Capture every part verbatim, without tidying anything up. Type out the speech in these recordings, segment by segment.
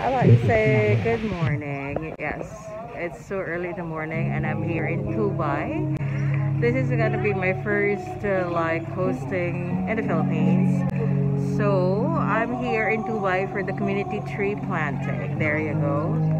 How about you say good morning? Yes, it's so early in the morning and I'm here in Tubay. This is gonna be my first uh, like hosting in the Philippines. So I'm here in Tubay for the community tree planting. There you go.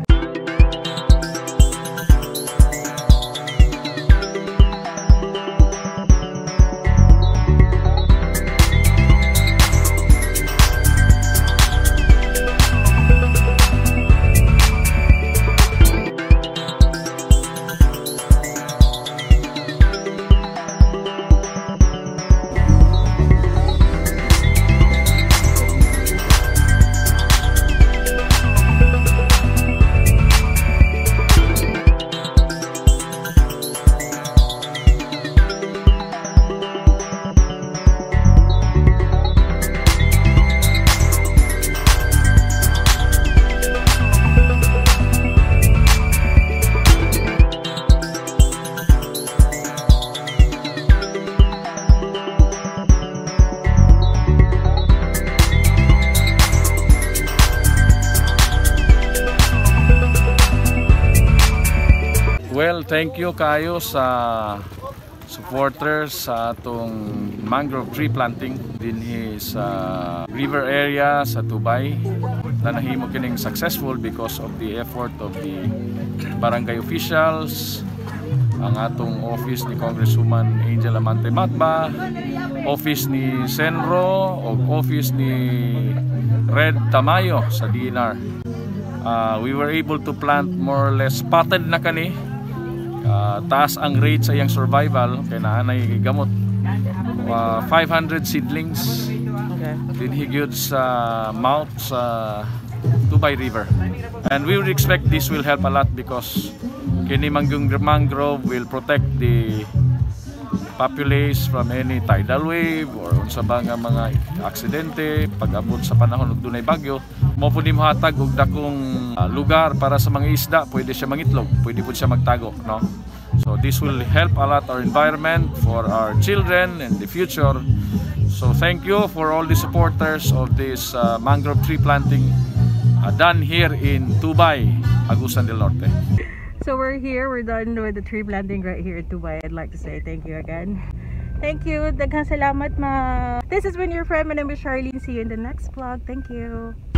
Well, thank you kayo sa supporters sa atong mangrove tree planting dinhi sa river area sa Tubay. Na nahimo kining successful because of the effort of the barangay officials, ang atong office ni Congresswoman Angel Amante Matba, office ni Senro o office ni Red Tamayo sa D N R. Uh, we were able to plant more or less spotted na kani. Uh, taas ang rate sa iyang survival kay naanay gamot uh, five hundred seedlings dinhi gyud sa mouth sa Tubay River, and we would expect this will help a lot because kini mangrove will protect the populace from any tidal wave or unsa ba nga mga aksidente pag-abot sa panahon ug dunay bagyo. Mo pud ni mohatag og dakong uh, lugar para sa mga isda, pwede siya mangitlog, pwede pud siya magtago, no? So this will help a lot our environment for our children in the future. So thank you for all the supporters of this uh, mangrove tree planting uh, done here in Tubay, Agusan del Norte. So we're here, we're done with the tree planting right here in Tubay. I'd like to say thank you again. Thank you. Daghang salamat ma. This has been your friend. My name is Charlene. See you in the next vlog. Thank you.